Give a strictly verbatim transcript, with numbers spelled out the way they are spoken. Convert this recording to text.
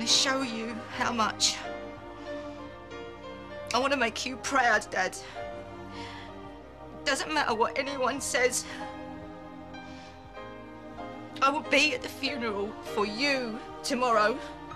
to show you how much. I want to make you proud, Dad. Doesn't matter what anyone says. I will be at the funeral for you tomorrow.